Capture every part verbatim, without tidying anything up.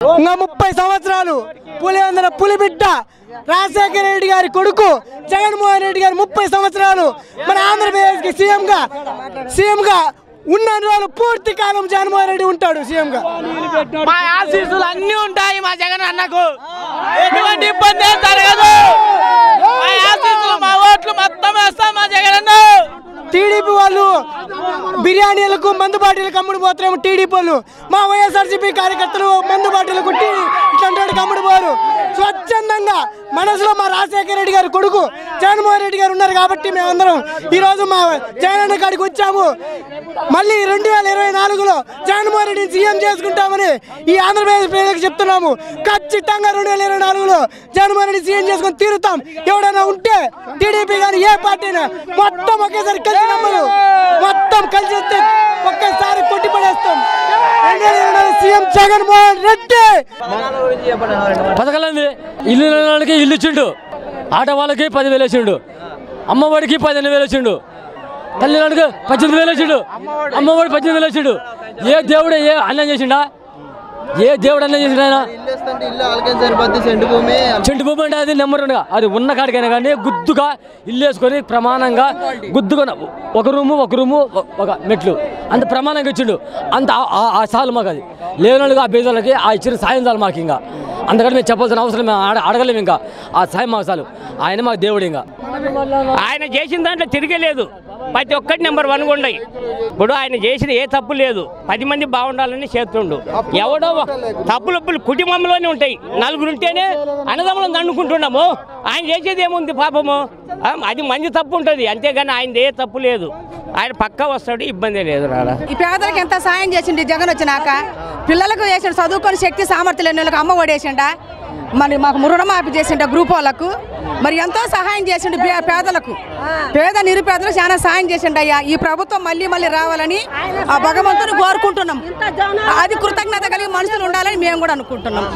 ఇంకా ముప్పై సంవత్సరాలు పులివెందుల పులిబిడ్డ రాజశేఖర రెడ్డి గారి కొడుకు జగన్మోహన్ రెడ్డి గారు ముప్పై సంవత్సరాలు మన ఆంధ్రప్రదేశ్కి సీఎంగా సీఎంగా ఉన్న రోజులు పూర్తి కాలం జగన్మోహన్ రెడ్డి ఉంటాడు సీఎంగా. మా ఆశీస్సులు అన్ని ఉంటాయి మా జగన్ అన్నకు, ఎటువంటి ఇబ్బంది జరగదు. మా ఆశీస్సులు మా ఓట్లు మొత్తం వేస్తాం మా జగన్ అన్న. టీడీపీ వాళ్ళు బిర్యానీలకు మందు బాటిలకు అమ్ముడు పోతారేమో టీడీపీ వాళ్ళు, మా వైఎస్ఆర్సీపీ కార్యకర్తలు మందు బాటిలు కుట్టి ఇట్లాంటి వాడికి అమ్ముడు పోరు. స్వచ్ఛందంగా మనసులో మా రాజశేఖర రెడ్డి గారు కొడుకు జగన్మోహన్ రెడ్డి గారు ఉన్నారు కాబట్టి మేమందరం ఈరోజు మా జగనన్న కాడికి వచ్చాము. మళ్ళీ రెండు వేల ఇరవై నాలుగులో జగన్మోహన్ రెడ్డిని సీఎం చేసుకుంటామని ఈ ఆంధ్రప్రదేశ్ ప్రజలకు చెప్తున్నాము. ఖచ్చితంగా రెండు వేల ఇరవై నాలుగులో జగన్మోహన్ రెడ్డి సీఎం చేసుకుని తీరుతాం. ఎవడైనా ఉంటే టీడీపీ కానీ ఏ పార్టీనా మొత్తం ఒకేసారి కలిసి నమ్మరు, మొత్తం కలిసి వస్తే ఒకేసారి కొట్టి పడేస్తాం. రెండు వేల ఇరవై నాలుగు సీఎం జగన్మోహన్ రెడ్డి. పథకాలండి ఇల్లు వాళ్ళకి ఇల్లు ఇచ్చిండు, ఆట వాళ్ళకి పదివేలు వేసిండు, అమ్మఒడికి పదిహేను వేలు వచ్చిండు, తల్లిదండ్రులకు పద్దెనిమిది వేలు వచ్చిండు, అమ్మఒడి పద్దెనిమిది వేలు వచ్చిండు. ఏ దేవుడు ఏ అన్నం చేసిండా? ఏ దేవుడు అన్నం చేసిండు? ఆయన చెంటు భూమి అంటే అది నెంబర్ ఉండగా అది ఉన్న కాడికైనా కానీ గుద్దుగా ఇల్లు వేసుకొని ప్రమాణంగా గుద్దుగా ఒక రూము ఒక రూము ఒక మెట్లు అంత ప్రమాణంగా ఇచ్చిండు. అంత ఆ సాలు మాకు అది లేనోళ్ళుగా ఆ పేదలకి ఆ ఇచ్చిన సాయం చాలు మాకు. ఇంకా అందుకని మేము చెప్పాల్సిన అవసరం మేము అడగలేము. ఇంకా ఆ సాయం మాకు చాలు. ఆయన మాకు దేవుడు. ఇంకా ఆయన చేసిన దాంట్లో తిరగలేదు, ప్రతి ఒక్కటి నెంబర్ వన్ ఉన్నాయి. ఇప్పుడు ఆయన చేసిన ఏ తప్పు లేదు, పది మంది బాగుండాలని చేస్తుండు. ఎవడో తప్పులు కుటుంబంలోనే ఉంటాయి, నలుగురు ఉంటేనే అన్నదమ్ములను దండుకుంటున్నాము. ఆయన చేసేది ఏముంది పాపము, అది మంచి తప్పు ఉంటుంది అంతేగాని ఆయన ఏ తప్పు లేదు. ఆయన పక్కా వస్తాడు, ఇబ్బంది లేదు. రాడా ఈ పేదలకు ఎంత సాయం చేసిండు జగన్ వచ్చినాక. పిల్లలకు చేసిన చదువుకొని శక్తి సామర్థ్యం లేని వాళ్ళకి అమ్మ ఒడేసిండా, మరి మాకు రుణమాఫీ చేసిండ గ్రూప్ వాళ్ళకు, మరి ఎంతో సహాయం చేసిండు పేదలకు, పేద నిరుపేదలకు చాలా సాయం చేసిండు అయ్యా. ఈ ప్రభుత్వం మళ్ళీ మళ్ళీ రావాలని ఆ భగవంతుని కోరుకుంటున్నాం. అది కృతజ్ఞత కలిగి మనుషులు ఉండాలని మేము కూడా అనుకుంటున్నాం.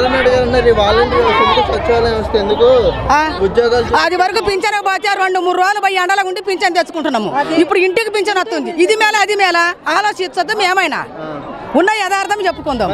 అది వరకు పింఛన్ పోతే రెండు మూడు రోజులు పోయి ఎండల ఉండి పింఛన్ తెచ్చుకుంటున్నాము. ఇప్పుడు ఇంటికి పింఛన్ వస్తుంది. ఇది మేళ అది మేళ ఆలోచించద్దు, మేమైనా ఉన్న యథార్థం చెప్పుకుందాం.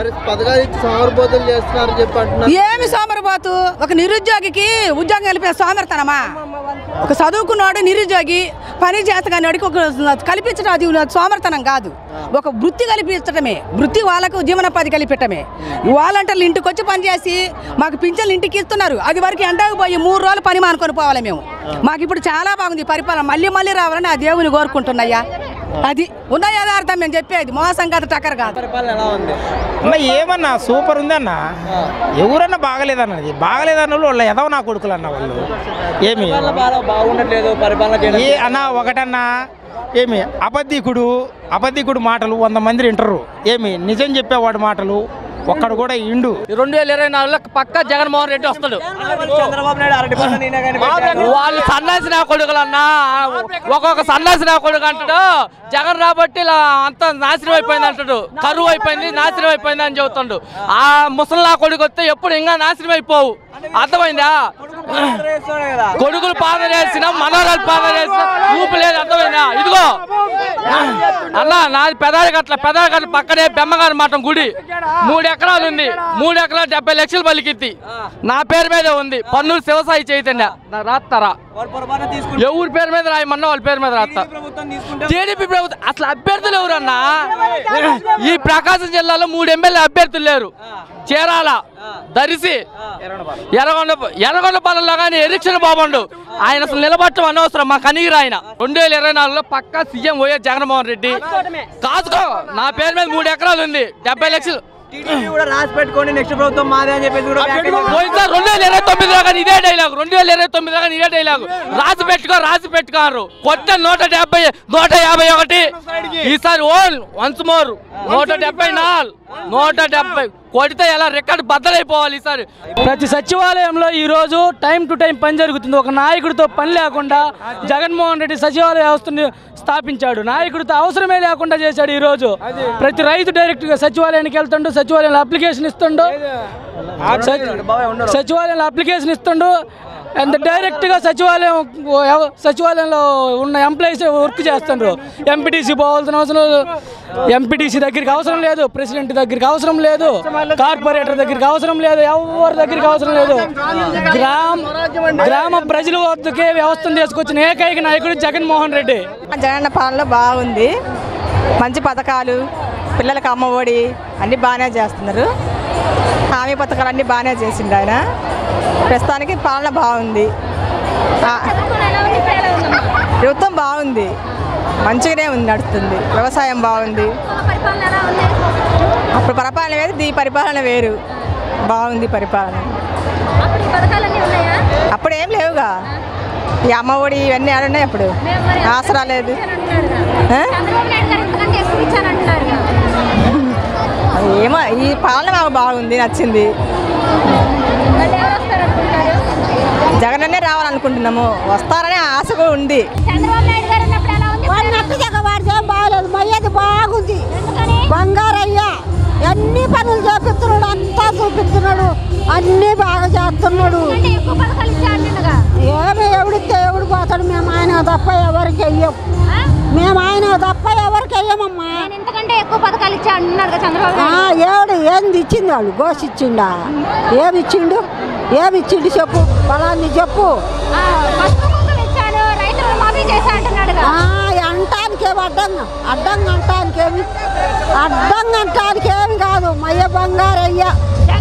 ఏమి సోమరపోతు? ఒక నిరుద్యోగికి ఉద్యోగం కలిపిన సోమరతనమా? ఒక చదువుకున్నాడు నిరుద్యోగి పని చేతగాడికి ఒక కల్పించడం అది సోమరతనం కాదు, ఒక వృత్తి కల్పించడమే. వృత్తి వాళ్ళకు జీవనోపాధి కల్పించడమే. వాలంటీర్లు ఇంటికి వచ్చి పనిచేసి మాకు పింఛన్లు ఇంటికి ఇస్తున్నారు. అది వరకు ఎండకు పోయి మూడు రోజులు పని మానుకొని పోవాలి మేము. మాకు ఇప్పుడు చాలా బాగుంది పరిపాలన, మళ్ళీ మళ్ళీ రావాలని ఆ దేవుని కోరుకుంటున్నాయా. అది ఉన్న యథార్థం మేము చెప్పేది, మోసం కాదు, టక్కర్ కాదు. అన్న ఏమన్నా సూపర్ ఉంది అన్న. ఎవరన్నా బాగలేదన్నది బాగలేదన్న వాళ్ళు ఎదవ నా కొడుకులు అన్న వాళ్ళు. ఏమి బాగుండట్లేదు పరిపాలన ఏ అన్న ఒకటన్నా ఏమి అబద్ధికుడు అబద్ధికుడు మాటలు వంద మంది వింటారు. ఏమి నిజం చెప్పేవాడు మాటలు ఒక్కడు కూడా ఇండు. రెండు వేల ఇరవై నాలుగులో పక్క జగన్మోహన్ రెడ్డి వస్తాడు. వాళ్ళు సన్నాసి నా కొడుకులు అన్నా, ఒక్కొక్క సన్నాసి నా కొడుకు అంటాడు. జగన్ రాబట్టి ఇలా అంత నాశనం అయిపోయింది అంటాడు, కరువు అయిపోయింది నాశనం అయిపోయింది అని చెబుతాడు. ఆ ముసలి కొడుకు వస్తే ఎప్పుడు ఇంకా నాశనం అయిపోవు. అర్థమైందా? కొడుకులు పాదం వేసిన మనోరాలు పాదం వేసిన ఊపు లేదు. అర్థమైందా? ఇదిగో అన్న నాది పెదాలి గట్ల పెదాలి గట్ల పక్కనే బెమ్మగారి మఠం గుడి మూడు ఎకరాలు ఉంది. మూడు ఎకరాలు డెబ్బై లక్షలు పలికిద్ది. నా పేరు మీద ఉంది. పన్నులు శివసాయి చైతన్య రాస్తారా? ఎవరి పేరు మీద రాయమన్నా వాళ్ళ పేరు మీద రాస్తా. టీడీపీ ప్రభుత్వం అసలు అభ్యర్థులు ఎవరన్నా? ఈ ప్రకాశం జిల్లాలో మూడు ఎమ్మెల్యే అభ్యర్థులు లేరు. చీరాల, దరిసి, ఎర్రగొండ ఎర్రగొండపాలెంలో కానీ ఎరిక్షన్ బాగుండు. ఆయన అసలు నిలబట్టం అనవసరం. మా కనీరు ఆయన రెండు వేల ఇరవై నాలుగులో పక్కా సీఎం వైఎస్ జగన్మోహన్ రెడ్డి. కాదుకో నా పేరు మీద మూడు ఎకరాలు ఉంది, డెబ్బై లక్షలు రాసి పెట్టుకోండి నెక్స్ట్ ప్రభుత్వం మాదే అని చెప్పేసి రెండు వేల ఇరవై తొమ్మిదిలో కానీ ఇదే డైలాగు రెండు వేల ఇరవై తొమ్మిదిలో కానీ ఇదే డైలాగు రాసి పెట్టుకో రాసి పెట్టుకోరు. కొట్ట నూట డెబ్బై నూట యాభై ఒకటి ఈసారి ఓన్ వన్స్ మోర్ నూట డెబ్బై నాలుగు నూట డెబ్బై కొడితే ఎలా రికార్డు బద్దలైపోవాలి. ఈసారి ప్రతి సచివాలయంలో ఈరోజు టైం టు టైం పని జరుగుతుంది. ఒక నాయకుడితో పని లేకుండా జగన్మోహన్ రెడ్డి సచివాలయ వ్యవస్థను స్థాపించాడు. నాయకుడితో అవసరమే లేకుండా చేశాడు. ఈరోజు ప్రతి రైతు డైరెక్ట్గా సచివాలయానికి వెళ్తుండు, సచివాలయంలో అప్లికేషన్ ఇస్తుండు, సచివాలయంలో అప్లికేషన్ ఇస్తుండు. అంత డైరెక్ట్గా సచివాలయం సచివాలయంలో ఉన్న ఎంప్లాయీస్ వర్క్ చేస్తున్నారు. ఎంపీటీసీ పోవాల్సిన అవసరం లేదు, ఎంపీటీసీ దగ్గరికి అవసరం లేదు, ప్రెసిడెంట్ దగ్గరికి అవసరం లేదు, కార్పొరేటర్ దగ్గరికి అవసరం లేదు, ఎవరి దగ్గరికి అవసరం లేదు. గ్రామ గ్రామ ప్రజల వద్దకే వ్యవస్థను తీసుకొచ్చిన ఏకైక నాయకుడు జగన్మోహన్ రెడ్డి. జగన్ పాలన బాగుంది, మంచి పథకాలు, పిల్లలకు అమ్మఒడి అన్నీ బాగానే చేస్తున్నారు. హామీ పథకాలు అన్నీ బాగానే చేసిండు ఆయన. ప్రస్తుతానికి పాలన బాగుంది, ప్రభుత్వం బాగుంది, మంచిగానే ఉంది, నడుస్తుంది. వ్యవసాయం బాగుంది. అప్పుడు పరిపాలన వేరు, ఈ పరిపాలన వేరు. బాగుంది పరిపాలన. అప్పుడు ఏం లేవుగా, ఈ అమ్మఒడి ఇవన్నీ ఆడున్నాయి. అప్పుడు ఆసరా లేదు. ఏమో ఈ పాలన మాకు బాగుంది, నచ్చింది. జగనన్నే రావాలనుకుంటున్నాము, వస్తారనే ఆశ కూడా ఉంది. బాగలేదు, మయ్యది బాగుంది. బంగారయ్యా అన్ని పనులు చూపిస్తున్నాడు, అంతా చూపిస్తున్నాడు, అన్ని బాగా చేస్తున్నాడు. ఏమి ఎవడితే ఎవడు పోతాడు, మేము ఆయన తప్ప ఎవరికి వెయ్యం, మేము ఆయన తప్ప ఎవరికి వెయ్యమమ్మా. ఏడు ఏంది ఇచ్చింది, వాళ్ళు గోసి ఇచ్చిండా, ఏమి ఇచ్చిండు, ఏమి ఇచ్చిండు చెప్పు, ఫలాన్ని చెప్పు. అంటానికేమి అడ్డంగా అడ్డంగా అంటానికేమి అడ్డంగా అంటానికేమి కాదు. మయ్య బంగారయ్యా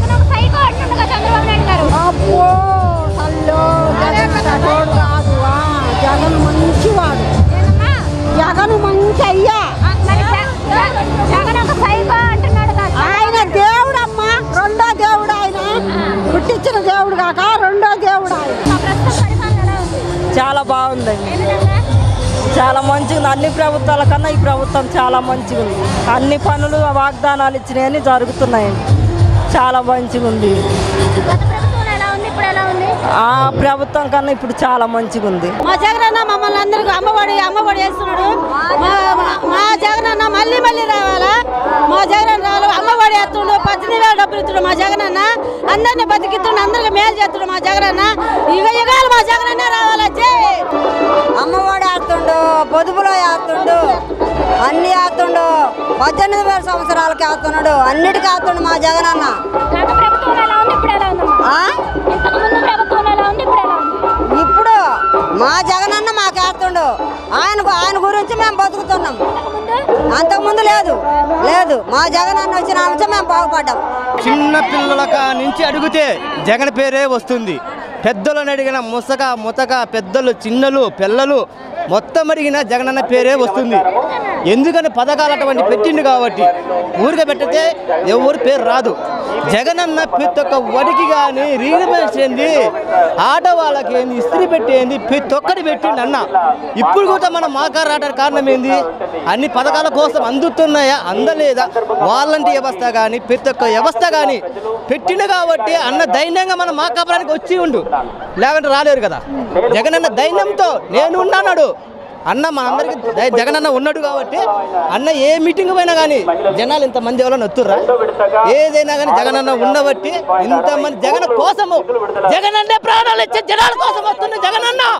అబ్బో హలో జగన్ కాదు, జగన్ మంచివాడు, జగన్ మంచి అయ్యా. ఆయన దేవుడమ్మా, రెండో దేవుడు ఆయన, పుట్టించిన దేవుడు కాక రెండో దేవుడు ఆయన. చాలా బాగుందండి, చాలా మంచిగా ఉంది. అన్ని ప్రభుత్వాల కన్నా ఈ ప్రభుత్వం చాలా మంచిగా ఉంది. అన్ని పనులు వాగ్దానాలు ఇచ్చినవన్నీ జరుగుతున్నాయండి, చాలా మంచిగా ఉంది. ఆ ప్రభుత్వం కన్నా ఇప్పుడు చాలా మంచిగా ఉంది. మా జగనన్న మమ్మల్ని అందరికీ అమ్మఒడి అమ్మఒడి వేస్తున్నాడు. మా జగనన్న మళ్ళీ మళ్ళీ రావాలా, మా జగన్ రావాలి. అమ్మఒడి వేస్తుండు, పద్దెనిమిది వేల డబ్బులు ఇస్తున్నాడు మా జగనన్న. అందరినీ బతికిస్తుండు, అందరికి మేలు చేస్తుండు మా జగనన్న. ఇక యుగాలు మా జగనన్న రావాలా. అమ్మఒడి వేస్తుండు, పొదుపులో వేస్తుండు, అన్ని వేస్తుండు. పద్దెనిమిది వేల సంవత్సరాలకి వేస్తున్నాడు, అన్నిటికీ వేస్తుండు మా జగనన్న. ఇప్పుడు మా జగనన్న మాకు వేస్తుండు, ఆయన ఆయన గురించి మేము బతుకుతున్నాం. అంతకుముందు లేదు లేదు మా జగనన్న వచ్చిన అంశం మేము బాగుపడ్డాం. చిన్న పిల్లల నుంచి అడిగితే జగన్ పేరే వస్తుంది. పెద్దలను అడిగిన ముసక ముతక పెద్దలు చిన్నలు పిల్లలు మొత్తం అడిగిన జగనన్న పేరే వస్తుంది. ఎందుకని పథకాలు అటువంటి పెట్టిండు కాబట్టి. ఊరిగా పెట్టితే ఎవరి పేరు రాదు. జగనన్న ప్రతి ఒక్క వడికి కానీ రీనిమెంట్స్ ఏంది, ఆడవాళ్ళకి ఏంది, ఇస్త్రీ పెట్టేంది, ప్రతి ఒక్కటి పెట్టిండు అన్న. ఇప్పుడు కూడా మనం మాకారు రావడానికి కారణం ఏంది, అన్ని పథకాల కోసం అందుతున్నాయా అందలేదా, వాలంటీ వ్యవస్థ కానీ ప్రతి ఒక్క వ్యవస్థ కానీ పెట్టిండు కాబట్టి అన్న దైన్యంగా మనం మా కాపురానికి వచ్చి ఉండు, లేకుంటే రాలేరు కదా. జగనన్న దైన్యంతో నేను ఉన్నాడు అన్న, మనందరికి జగనన్న ఉన్నాడు కాబట్టి అన్న ఏ మీటింగ్ పోయినా కానీ జనాలు ఇంతమంది ఎవరైనా వస్తుర్రా, ఏదైనా కానీ జగనన్న ఉండబట్టి ఇంతమంది జగన్ కోసము, జగనన్నే ప్రాణాలు ఇచ్చే జనాల కోసం వస్తుంది జగనన్న.